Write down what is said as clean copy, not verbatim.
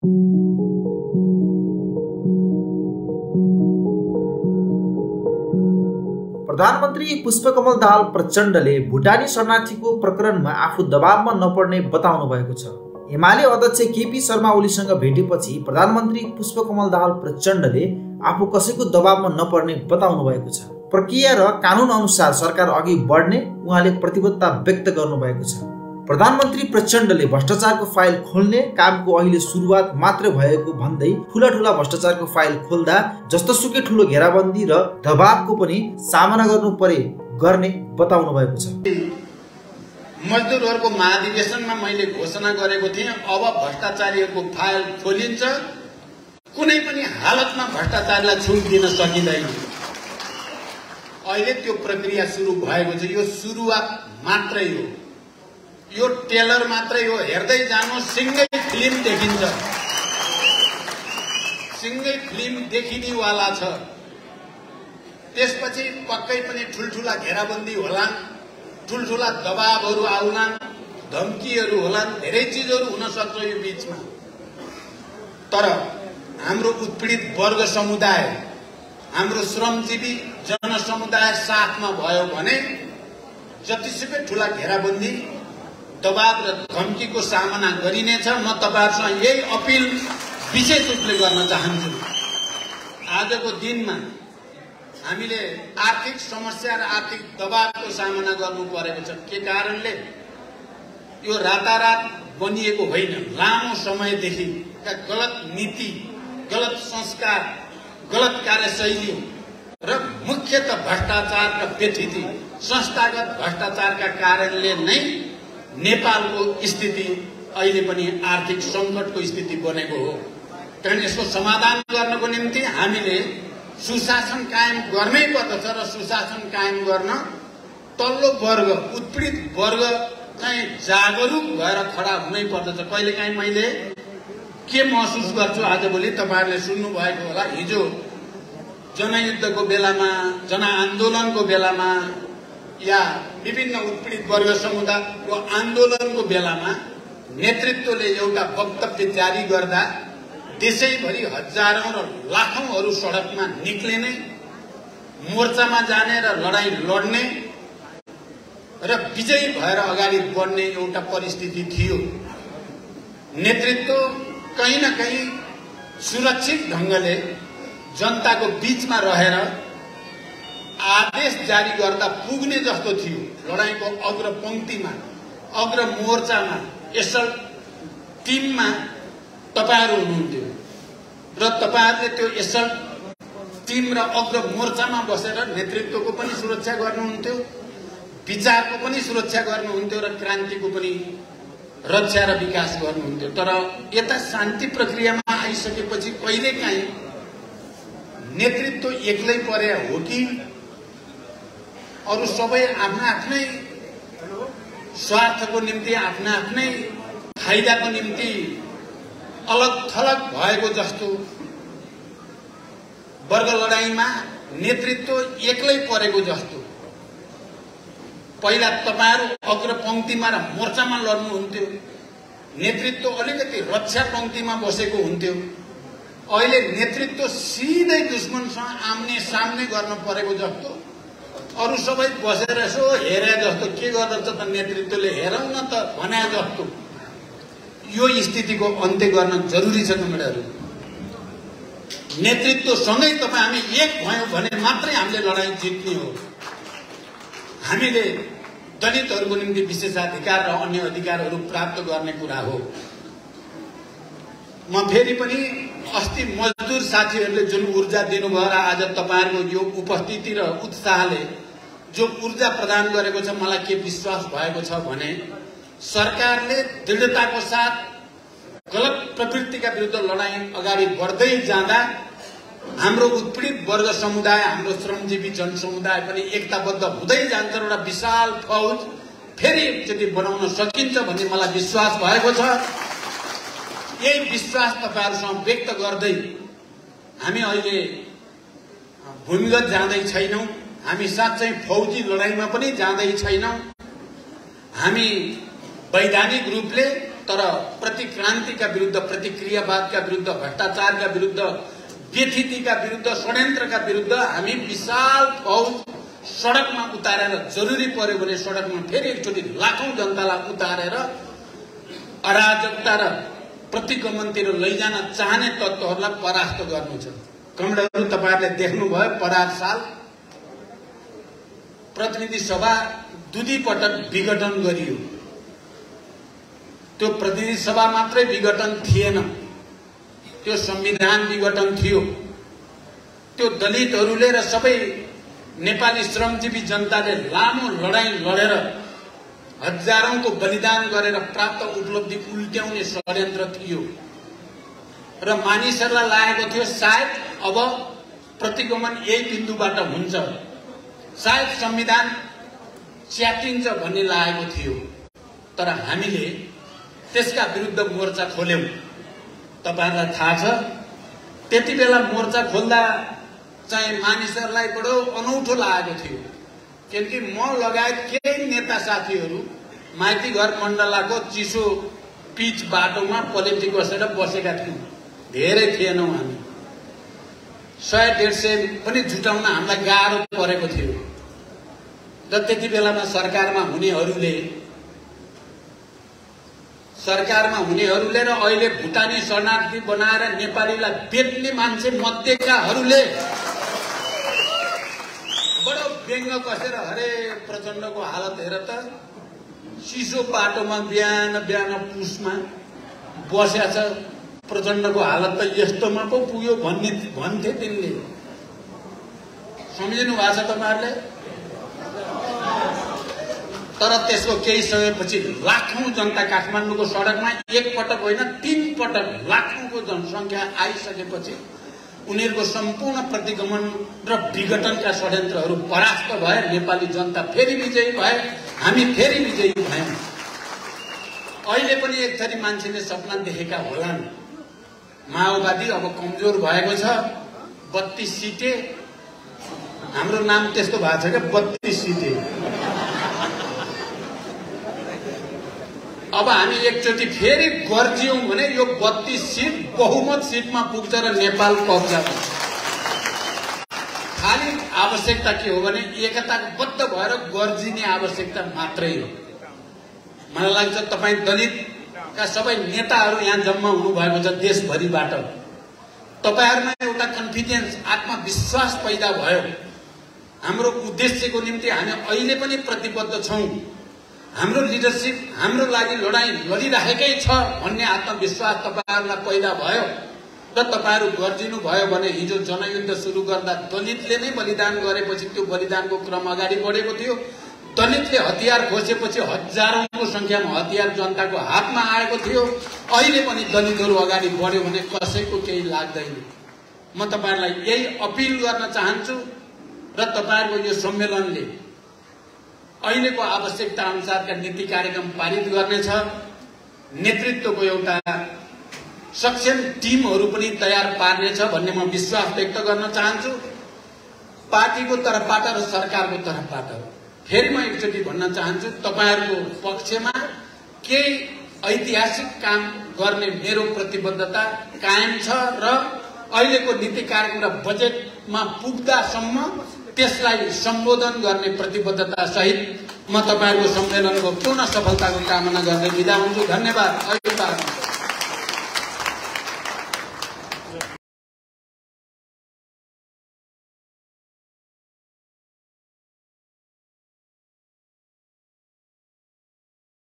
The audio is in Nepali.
प्रधानमन्त्री पुष्पकमल दाहाल प्रचण्डले भुटानी शरणार्थीको प्रकरणमा आफू दबावमा नपर्ने बताउनु भएको छ। एमाले अध्यक्ष केपी शर्मा ओलीसँग भेटेपछि प्रधानमन्त्री पुष्पकमल दाहाल प्रचण्डले आफू कसैको दबावमा नपर्ने बताउनु भएको छ। प्रक्रिया र कानुन अनुसार सरकार अघि बढ्ने उहाँले प्रतिबद्धता व्यक्त गर्नुभएको छ। प्रधानमन्त्री प्रचण्डले भ्रष्टाचारको फाइल खोल्ने कामको अहिले सुरुवात मात्र भएको भन्दै ठूला भ्रष्टाचारको फाइल खोल्दा जस्तोसुकै ठूलो घेराबन्दी र दबावको पनि सामना गर्नु परे गर्ने बताउनु भएको छ। मजदुरहरूको महाधिवेशनमा मैले घोषणा गरेको थिएँ, अब भ्रष्टाचारीहरूको फाइल खोलिन्छ, कुनै पनि हालतमा भ्रष्टाचारीलाई छुट दिन सकिँदैन। अहिले त्यो प्रक्रिया सुरु भएको छ। यो सुरुवात मात्रै हो, यो टेलर मात्रै हो। हेर्दै जानु, सिंगै फिल्म देखिन्छ, सिंगै फिल्म देखिनेवाला छ। त्यसपछि पक्कै पनि ठुल्ठुला घेराबन्दी होलान्, ठुल्ठुला दबावहरू आउलान्, धम्कीहरू होलान्, धेरै चिजहरू हुन सक्छ यो बीचमा। तर हाम्रो उत्पीडित वर्ग समुदाय, हाम्रो श्रमजीवी जनसमुदाय साथमा भयो भने जतिसुकै ठुला घेराबन्दी, दबाव र धम्कीको सामना गरिनेछ। म तपाईहरुसँग यही अपिल विशेष रूपले गर्न चाहन्छु। आजको दिनमा हामीले आर्थिक समस्या र आर्थिक दबावको सामना गर्नु परेको छ। के कारणले? यो रातारात बनिएको होइन, लामो समयदेखि गलत नीति, गलत संस्कार, गलत कार्यशैली र मुख्यतः भ्रष्टाचारका व्यथिति, संस्थागत भ्रष्टाचारका कारणले नै नेपालको स्थिति अहिले पनि आर्थिक संकटको स्थिति बनेको हो। कारण यसको समाधान गर्नको निम्ति हामीले सुशासन कायम गर्नै पर्दछ र सुशासन कायम गर्न तल्लो वर्ग, उत्पीडित वर्ग चाहिँ जागरुक भएर खडा हुनै पर्दछ। कहिलेकाहीँ मैले के महसुस गर्छु, आजभोलि तपाईहरुले सुन्नु भएको होला, हिजो जनयुद्धको बेलामा, जनआन्दोलनको बेलामा या विभिन्न उत्पीडित वर्ग समुदायको आन्दोलनको बेलामा नेतृत्वले एउटा वक्तव्य जारी गर्दा देशैभरि हजारौं र लाखौंहरू सडकमा निक्लिने, मोर्चामा जाने र लडाई लड्ने र विजयी भएर अगाडि बढ्ने एउटा परिस्थिति थियो। नेतृत्व कहीँ न कहीँ सुरक्षित ढंगले जनताको बीचमा रहेर आदेश जारी गर्दा पुग्ने जस्तो थियो। लडाईको अग्रपंक्तिमा, अग्र मोर्चामा, एसल्ट टिममा तपाईहरु हुनुहुन्थ्यो र तपाईहरुले त्यो एसल्ट टिम र अग्र मोर्चामा बसेर नेतृत्वको पनि सुरक्षा गर्नुहुन्थ्यो, विचारको पनि सुरक्षा गर्नुहुन्थ्यो र क्रान्तिको पनि रक्षा र विकास गर्नुहुन्थ्यो। तर यता शान्ति प्रक्रियामा आइसकेपछि कहिलेकाहीँ नेतृत्व एक्लै परे हो कि अरु सबै आफ्नै स्वार्थको निम्ति, आफ्नै फाइदाको निम्ति अलग थलग भएको जस्तो, वर्ग लडाईमा नेतृत्व एक्लै परेको जस्तो। पहिला तपाईहरु अग्रपंक्तिमा र मोर्चामा लड्नुहुन्थ्यो, नेतृत्व अलिकति रक्षा पंक्तिमा बसेको हुन्थ्यो। अहिले नेतृत्व सिधै दुश्मनसँग आम्ने सामने गर्न परेको जस्तो, अरु सबै बसेर यसो हेरे जस्तो, के गर्दछ त नेतृत्वले हेरौं न त भने जस्तो। यो स्थितिको अन्त्य गर्न जरुरी छ कमरेडहरु। नेतृत्वसँगै हामी एक भयौं भने मात्रै हामीले लडाई जित्ने हो। हामीले दलितहरूको निम्ति विशेषाधिकार र अन्य अधिकारहरू प्राप्त गर्ने कुरा हो। म फेरि पनि अस्ति मजदुर साथीहरूले जुन ऊर्जा दिनुभयो र आज तपाईहरुको यो उपस्थिति र उत्साहले जो ऊर्जा प्रदान गरेको छ, मलाई के विश्वास भएको छ भने सरकारले दृढताको साथ गलत प्रवृत्तिका विरुद्ध लडाई अगाडि बढ्दै जाँदा हाम्रो उत्पीडित वर्ग समुदाय, हाम्रो श्रमजीवी जनसमुदाय पनि एकताबद्ध हुँदै जान्छ र एउटा विशाल फौज फेरि एकचोटि बनाउन सकिन्छ भन्ने मलाई विश्वास भएको छ। यही विश्वास तपाईहरुसँग व्यक्त गर्दै हामी अहिले भूमिगत जाँदै छैनौं, हामी साच्चै फौजी लडाईमा पनि जाँदै छैनौं। हामी वैधानिक रूपले तर प्रतिक्रान्तिका विरुद्ध, प्रतिक्रियावादका विरुद्ध, भ्रष्टाचारका विरुद्ध, व्यथितिका विरुद्ध, षड्यन्त्रका विरुद्ध हामी विशाल फौज सडकमा उतारेर, जरुरी पर्यो भने सडकमा फेरि एकचोटि लाखौं जनतालाई उतारेर अराजकता र प्रतिगमनतिर लैजान चाहने तत्त्वहरूलाई परास्त गर्नु छ। कमरेडहरू, तपाईहरुले देख्नुभयो परार साल प्रतिनिधि सभा दुई पटक विघटन गरियो। त्यो प्रतिनिधि सभा मात्रै विघटन थिएन, त्यो संविधान विघटन थियो। त्यो दलितहरूले र सबै नेपाली श्रमजीवी जनताले लामो लडाई लडेर हजारौंको बलिदान गरेर प्राप्त उपलब्धि उल्ट्याउने षड्यन्त्र थियो र मानिसहरूलाई लागेको थियो सायद अब प्रतिगमन यही बिन्दुबाट हुन्छ, सायद संविधान च्यातिन्छ भन्ने लागेको थियो। तर हामीले त्यसका विरुद्ध मोर्चा खोल्यौं। तपाईहरुलाई थाहा छ त्यति बेला मोर्चा खोल्दा चाहिँ मानिसहरूलाई बडो अनौठो लागेको थियो, किनकि म लगायत केही नेता साथीहरू माइती घर मण्डलाको चिसो पिच बाटोमा पलेटी बसेर बसेका थियौं। धेरै थिएनौं हामी, 100-150 पनि जुटाउन हामीलाई गाह्रो परेको थियो। र त्यति बेलामा सरकारमा हुनेहरूले र अहिले भुटानी शरणार्थी बनाएर नेपालीलाई बेच्ने मान्छे मध्येकाहरूले बडो व्यङ्ग कसेर, हरे प्रचण्डको हालत हेर त, चिसो बाटोमा बिहान बिहान पुसमा बस्या छ, प्रचण्डको हालत त यस्तोमा पो पुग्यो भन्थे तिनले। सम्झिनु भएको छ तपाईहरुले? तर त्यसको केही समयपछि लाखौं जनता काठमाडौँको सडकमा एक पटक होइन 3 पटक लाखौंको जनसंख्या आइसकेपछि उनीहरूको सम्पूर्ण प्रतिगमन र विघटनका षड्यन्त्रहरू परास्त भए। नेपाली जनता फेरि विजयी भए, हामी फेरि विजयी भयौं। अहिले पनि एक थरी मान्छेले सपना देखेका होलान्, माओवादी अब कमजोर भएको छ, 32 सिटे, हाम्रो नाम त्यस्तो भएको छ क्या 32 सिटे। अब हामी एकचोटि फेरि गर्जियौं भने यो 32 सिट बहुमत सिटमा पुग्छ र नेपाल कब्जा हुन्छ। खाली आवश्यकता के हो भने एकताबद्ध भएर गर्जिने आवश्यकता मात्रै हो। मलाई लाग्छ तपाई दलितका सबै नेताहरू यहाँ जम्मा हुनुभएको छ देशभरिबाट। तपाईहरुमा एउटा कन्फिडेन्स, आत्मविश्वास पैदा भयो। हाम्रो उद्देश्यको निम्ति हामी अहिले पनि प्रतिबद्ध छौं। हाम्रो लिडरशिप हाम्रो लागि लडाई लडिरहेकै छ भन्ने आत्मविश्वास तपाईहरुलाई पैदा भयो र तपाईहरु गर्जिनु भयो भने हिजो जनयुद्ध सुरु गर्दा दलितले नै बलिदान गरेपछि त्यो बलिदानको क्रम अगाडि बढेको थियो। दलितले हतियार खोसेपछि हजारौंको संख्यामा हतियार जनताको हातमा आएको थियो। अहिले पनि दलितहरू अगाडि बढ्यो भने कसैको केही लाग्दैन। म तपाईहरुलाई यही अपिल गर्न चाहन्छु र तपाईहरुको यो सम्मेलनले अहिलेको आवश्यकता अनुसारका नीति कार्यक्रम पारित गर्नेछ। नेतृत्वको एउटा सक्षम टिमहरू पनि तयार पार्नेछ भन्ने म विश्वास व्यक्त गर्न चाहन्छु, पार्टीको तर्फबाट र सरकारको तर्फबाट। फेरि म एकचोटि भन्न चाहन्छु, तपाईहरुको पक्षमा केही ऐतिहासिक काम गर्ने मेरो प्रतिबद्धता कायम छ र अहिलेको नीति कार्यक्रम र बजेटमा पुग्दासम्म त्यसलाई सम्बोधन गर्ने प्रतिबद्धता सहित म तपाईहरुको सम्मेलनको पूर्ण सफलताको कामना गर्दै बिदा हुन्छु। धन्यवाद।